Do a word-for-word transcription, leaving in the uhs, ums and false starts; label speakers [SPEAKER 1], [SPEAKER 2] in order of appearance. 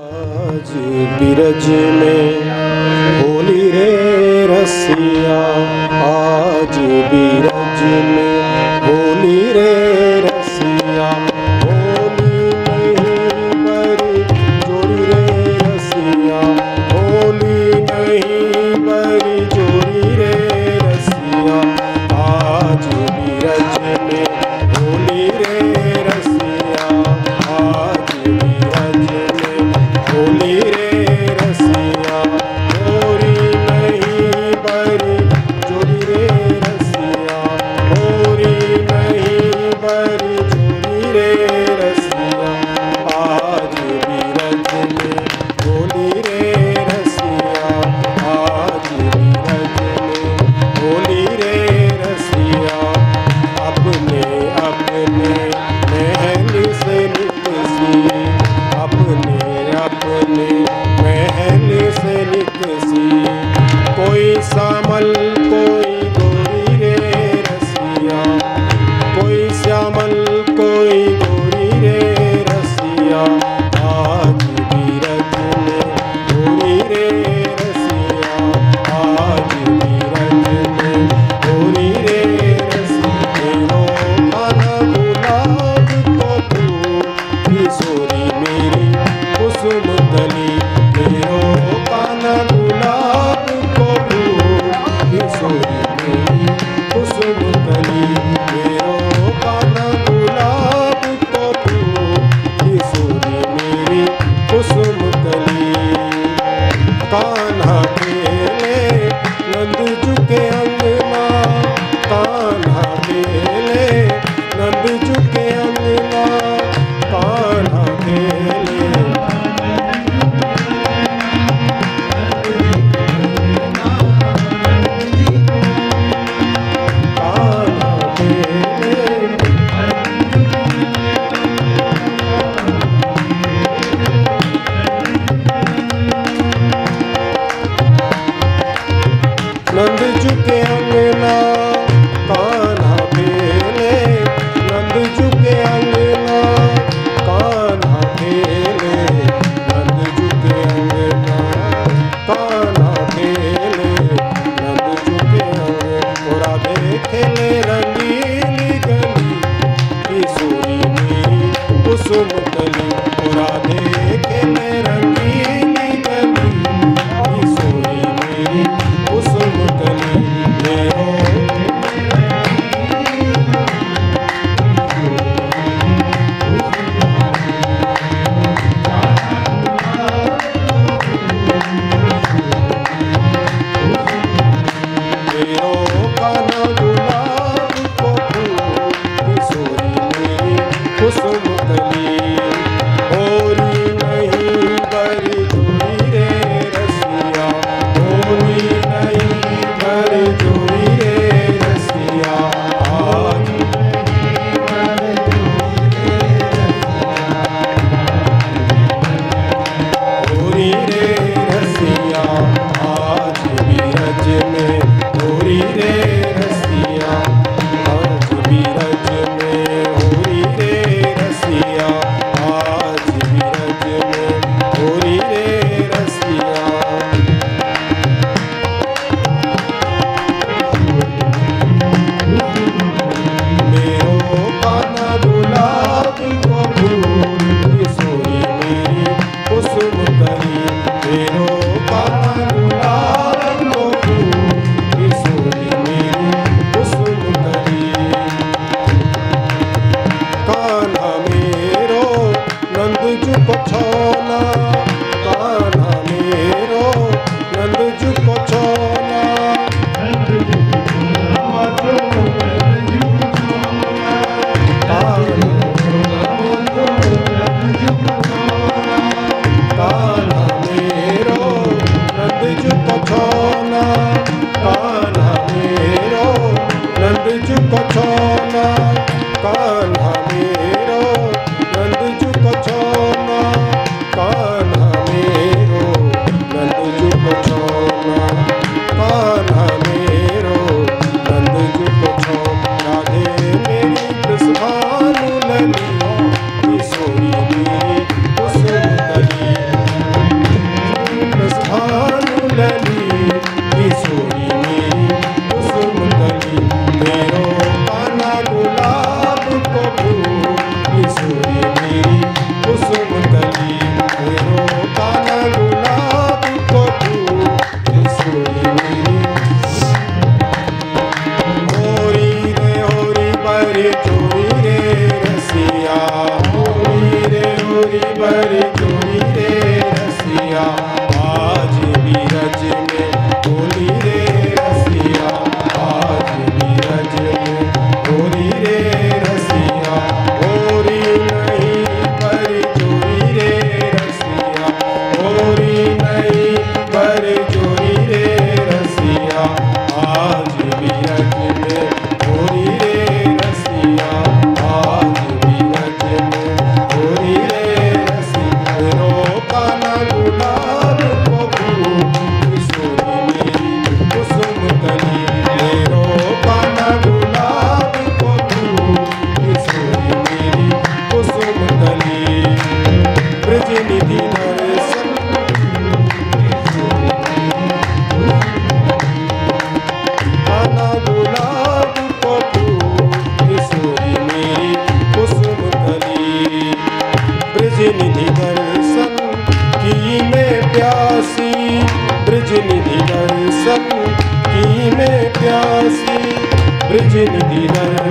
[SPEAKER 1] आज बिरज में होली रे रसिया, आज बिरज में होली रे रसिया। होली नहीं बरी जोड़ी रे रसिया, होली नहीं बरी जोड़ी रे रसिया। आज बिरज में होली रे रसिया, आज बिरज में होली रे रसिया। होरी नहीं बरी जोड़ी रे रसिया, होरी नहीं बरी जोड़ी रे रसिया। आज बिरज में होली रे रसिया, आज बिरज में होली रे रसिया। अपने अपने महल से निकसी, अपने अपने महल से निकसी। कोई श्यामल कोई गोरी रे रसिया, कोई श्यामल कोई गोरी रे रसिया। आज बिरज में होली रे रसिया, आज बिरज में होली रे रसिया। खाना गुलाब को फूल किशोरी मेरी कुसुम कली, मेरो काना गुलाब को फूल किशोरी मेरी कुसुम कली, मेरो काना गुलाब को फूल किशोरी मेरी कुसुम कली। कान्हा खेले नंद झुके अंगना, कान्हा खेले नंद झुके अंगना। कान्हा खेले कान्हा खेले नंद झुके अंगना, कान्हा खेले नंद झुके अंगना। कान्हा खेले नंद झुके अंगना, कान्हा खेले नंद झुके अंगना। राधे खेले रंगीली गली किशोरी मेरी कुसुम कली, राधे खेले रंगीली गली किशोरी मेरी कुसुम कली। मेरो मेरो काना गुलाब को फूल किशोरी मेरी कुसुम कली। होली नहीं बरी जोड़ी रे रसिया, होली नहीं बरी जोड़ी रे रसिया। आज होली रे रसिया, आज बिरज में होली रे रसिया, आज बिरज में होली रे रसिया। आज बिरज में होली रे रसिया। मेरो काना गुलाब को फूल किशोरी मेरी कुसुम कली, मेरो काना गुलाब को फूल किशोरी मेरी कुसुम कली। कान्हा मेरो नंद झुको छोना, कान्हा मेरो नंद झुको छोना। कान्हा मेरो ब्रज निधि दर्शन कान्हा गुलाब को फूल किशोरी मेरी कुसुम कली। ब्रज निधि दर्शन की मैं प्यासी, ब्रज निधि दर्शन की मैं प्यासी, ब्रज निधि दर्शन